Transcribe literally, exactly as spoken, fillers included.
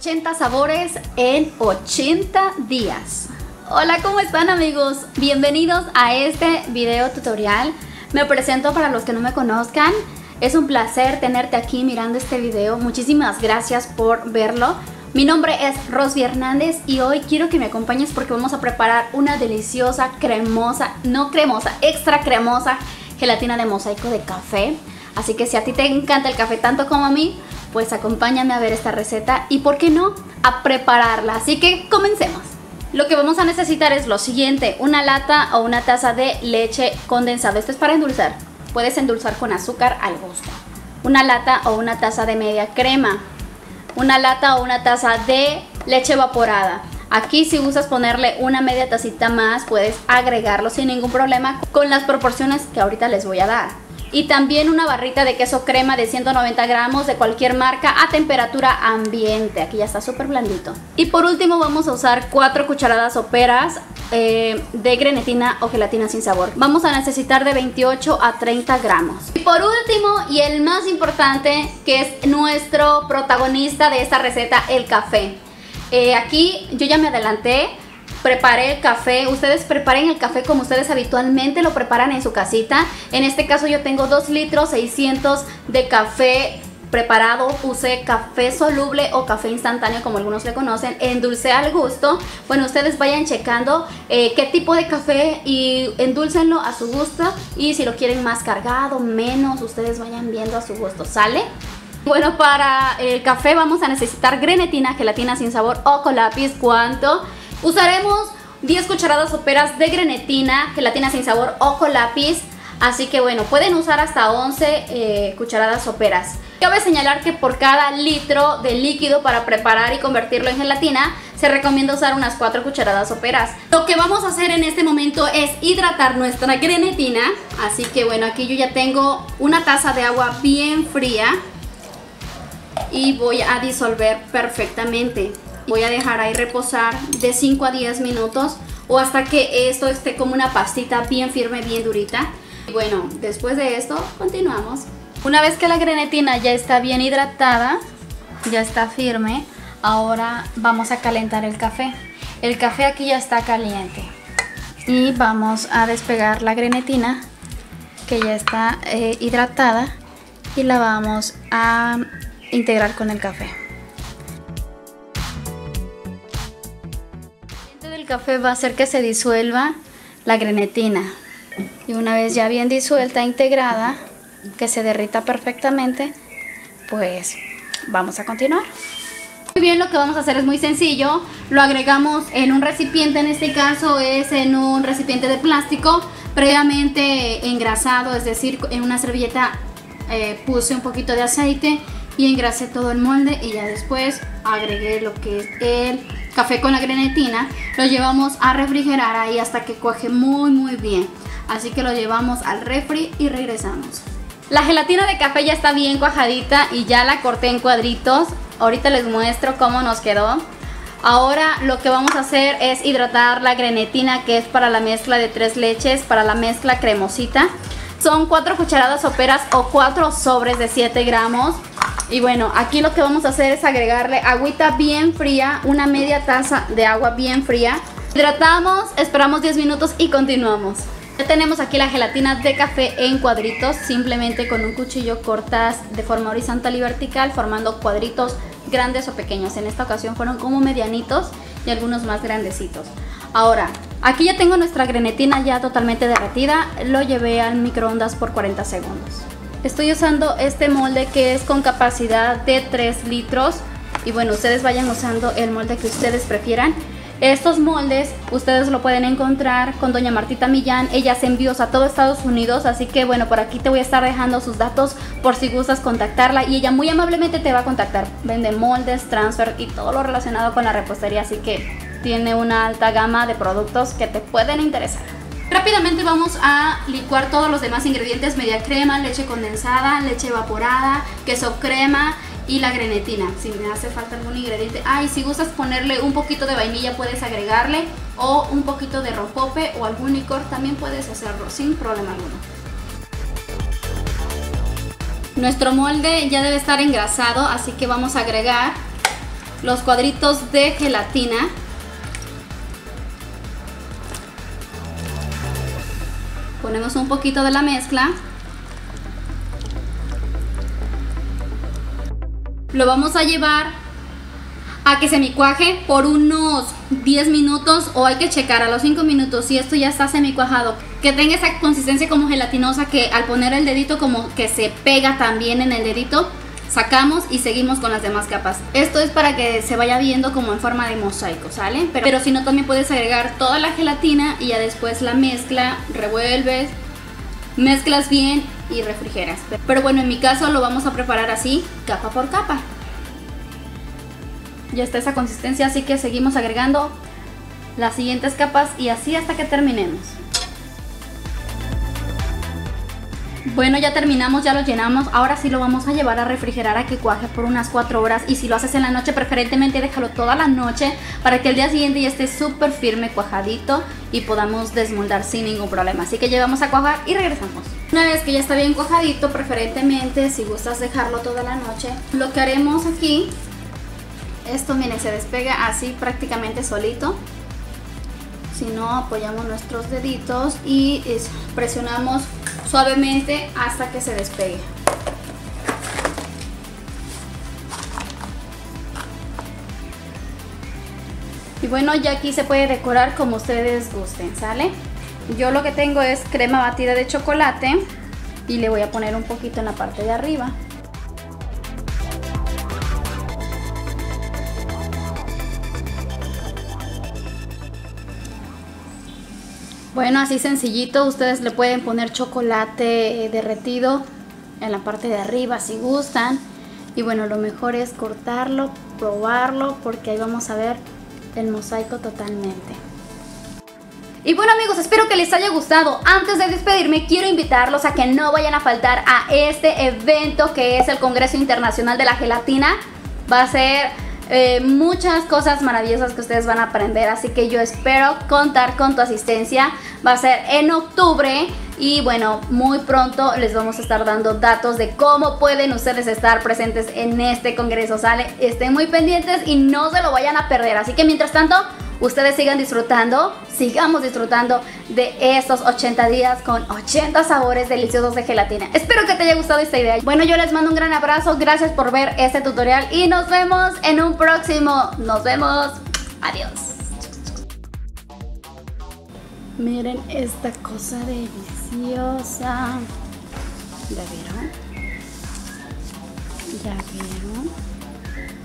ochenta sabores en ochenta días. Hola, ¿cómo están, amigos? Bienvenidos a este video tutorial. Me presento para los que no me conozcan. Es un placer tenerte aquí mirando este video. Muchísimas gracias por verlo. Mi nombre es Rosy Hernández y hoy quiero que me acompañes porque vamos a preparar una deliciosa, cremosa, no cremosa, extra cremosa gelatina de mosaico de café. Así que si a ti te encanta el café tanto como a mí, pues acompáñame a ver esta receta y, ¿por qué no?, a prepararla. Así que comencemos. Lo que vamos a necesitar es lo siguiente: una lata o una taza de leche condensada. Esto es para endulzar. Puedes endulzar con azúcar al gusto. Una lata o una taza de media crema. Una lata o una taza de leche evaporada. Aquí, si gustas ponerle una media tacita más, puedes agregarlo sin ningún problema con las proporciones que ahorita les voy a dar. Y también una barrita de queso crema de ciento noventa gramos de cualquier marca a temperatura ambiente. Aquí ya está súper blandito. Y por último vamos a usar cuatro cucharadas soperas eh, de grenetina o gelatina sin sabor. Vamos a necesitar de veintiocho a treinta gramos. Y por último, y el más importante, que es nuestro protagonista de esta receta, el café. Eh, aquí yo ya me adelanté. Preparé el café. Ustedes preparen el café como ustedes habitualmente lo preparan en su casita. En este caso yo tengo dos litros seiscientos de café preparado. Usé café soluble o café instantáneo, como algunos le conocen. Endulcé al gusto. Bueno, ustedes vayan checando eh, qué tipo de café y endulcenlo a su gusto. Y si lo quieren más cargado, menos, ustedes vayan viendo a su gusto. ¿Sale? Bueno, para el café vamos a necesitar grenetina, gelatina sin sabor o con lápiz. ¿Cuánto? Usaremos diez cucharadas soperas de grenetina, gelatina sin sabor o con lápiz. Así que bueno, pueden usar hasta once eh, cucharadas soperas. Cabe señalar que por cada litro de líquido para preparar y convertirlo en gelatina, se recomienda usar unas cuatro cucharadas soperas. Lo que vamos a hacer en este momento es hidratar nuestra grenetina. Así que bueno, aquí yo ya tengo una taza de agua bien fría y voy a disolver perfectamente. Voy a dejar ahí reposar de cinco a diez minutos o hasta que esto esté como una pastita bien firme, bien durita. Y bueno, después de esto continuamos. Una vez que la grenetina ya está bien hidratada, ya está firme, ahora vamos a calentar el café. El café aquí ya está caliente y vamos a despegar la grenetina que ya está eh, hidratada y la vamos a integrar con el café. El café va a hacer que se disuelva la grenetina y una vez ya bien disuelta, integrada, que se derrita perfectamente, pues vamos a continuar. Muy bien, lo que vamos a hacer es muy sencillo. Lo agregamos en un recipiente, en este caso es en un recipiente de plástico previamente engrasado, es decir, en una servilleta eh, puse un poquito de aceite y engrasé todo el molde y ya después agregué lo que es el café con la grenetina. Lo llevamos a refrigerar ahí hasta que cuaje muy muy bien. Así que lo llevamos al refri y regresamos. La gelatina de café ya está bien cuajadita y ya la corté en cuadritos. Ahorita les muestro cómo nos quedó. Ahora lo que vamos a hacer es hidratar la grenetina, que es para la mezcla de tres leches, para la mezcla cremosita. Son cuatro cucharadas soperas o cuatro sobres de siete gramos. Y bueno, aquí lo que vamos a hacer es agregarle agüita bien fría, una media taza de agua bien fría. Hidratamos, esperamos diez minutos y continuamos. Ya tenemos aquí la gelatina de café en cuadritos. Simplemente con un cuchillo cortas de forma horizontal y vertical, formando cuadritos grandes o pequeños. En esta ocasión fueron como medianitos y algunos más grandecitos. Ahora, aquí ya tengo nuestra grenetina ya totalmente derretida. Lo llevé al microondas por cuarenta segundos. Estoy usando este molde que es con capacidad de tres litros. Y bueno, ustedes vayan usando el molde que ustedes prefieran. Estos moldes ustedes lo pueden encontrar con doña Martita Millán. Ella hace envíos a todo Estados Unidos. Así que bueno, por aquí te voy a estar dejando sus datos por si gustas contactarla. Y ella muy amablemente te va a contactar. Vende moldes, transfer y todo lo relacionado con la repostería. Así que tiene una alta gama de productos que te pueden interesar. Rápidamente vamos a licuar todos los demás ingredientes: media crema, leche condensada, leche evaporada, queso crema y la grenetina. Si me hace falta algún ingrediente, ah, y si gustas ponerle un poquito de vainilla puedes agregarle, o un poquito de rompope o algún licor también puedes hacerlo sin problema alguno. Nuestro molde ya debe estar engrasado, así que vamos a agregar los cuadritos de gelatina. Ponemos un poquito de la mezcla. Lo vamos a llevar a que se semicuaje por unos diez minutos, o hay que checar a los cinco minutos si esto ya está semicuajado, que tenga esa consistencia como gelatinosa, que al poner el dedito como que se pega también en el dedito. Sacamos y seguimos con las demás capas. Esto es para que se vaya viendo como en forma de mosaico, ¿sale? Pero, pero si no, también puedes agregar toda la gelatina y ya después la mezcla, revuelves, mezclas bien y refrigeras. Pero bueno, en mi caso lo vamos a preparar así, capa por capa. Ya está esa consistencia, así que seguimos agregando las siguientes capas y así hasta que terminemos. Bueno, ya terminamos, ya lo llenamos. Ahora sí lo vamos a llevar a refrigerar a que cuaje por unas cuatro horas. Y si lo haces en la noche, preferentemente déjalo toda la noche para que el día siguiente ya esté súper firme, cuajadito, y podamos desmoldar sin ningún problema. Así que llevamos a cuajar y regresamos. Una vez que ya está bien cuajadito, preferentemente si gustas dejarlo toda la noche, lo que haremos aquí, esto miren, se despega así prácticamente solito. Si no, apoyamos nuestros deditos y presionamos suavemente hasta que se despegue. Y bueno, ya aquí se puede decorar como ustedes gusten, ¿sale? Yo lo que tengo es crema batida de chocolate y le voy a poner un poquito en la parte de arriba. Bueno, así sencillito, ustedes le pueden poner chocolate derretido en la parte de arriba si gustan. Y bueno, lo mejor es cortarlo, probarlo, porque ahí vamos a ver el mosaico totalmente. Y bueno amigos, espero que les haya gustado. Antes de despedirme, quiero invitarlos a que no vayan a faltar a este evento que es el Congreso Internacional de la Gelatina. Va a ser Eh, muchas cosas maravillosas que ustedes van a aprender, así que yo espero contar con tu asistencia. Va a ser en octubre y bueno, muy pronto les vamos a estar dando datos de cómo pueden ustedes estar presentes en este congreso, ¿sale? Estén muy pendientes y no se lo vayan a perder. Así que mientras tanto, ustedes sigan disfrutando, sigamos disfrutando de estos ochenta días con ochenta sabores deliciosos de gelatina. Espero que te haya gustado esta idea. Bueno, yo les mando un gran abrazo, gracias por ver este tutorial y nos vemos en un próximo. Nos vemos, adiós. Miren esta cosa deliciosa. ¿Ya vieron? ¿Ya vieron?